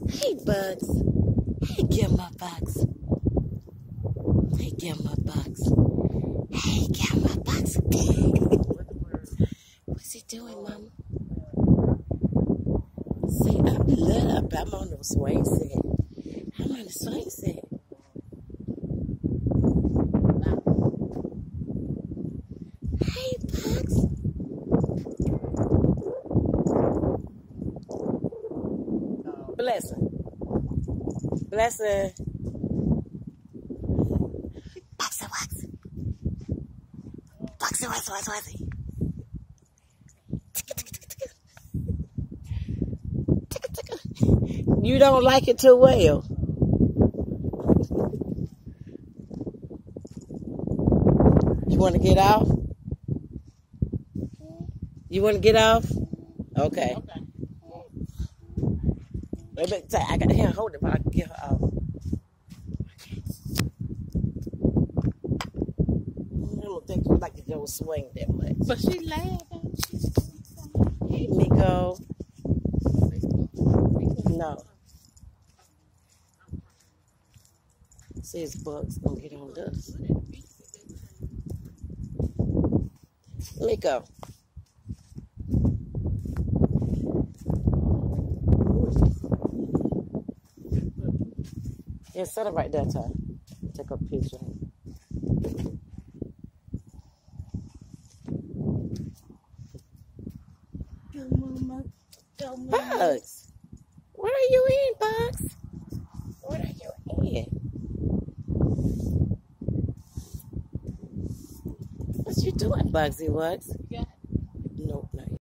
Hey, Bugs. Hey, give him a Bugs. Hey, give him a Bugs. Hey, give him a Bugs. What's he doing, Mama? See, I'm lit up. I'm on the swing set. I'm on the swing set. Hey, Bugs. Blessing. Blessing. Bugsy Wugsy. Bugsy Wugsy Wugsy Wugsy. You don't like it too well. You want to get off? You want to get off? Okay. I got here, hold it, but I can get her off. I don't think you like to go swing that much. But she laughing. Hey, Nico. No. See, his Bugs gonna get on this. Nico. Yeah, set it right there, Ty. Take a picture. Go, Mama. Go, Mama. Bugs. What are you in, Bugs? What are you in? What you doing, Bugsy Wugs? Yeah. Nope, not yet.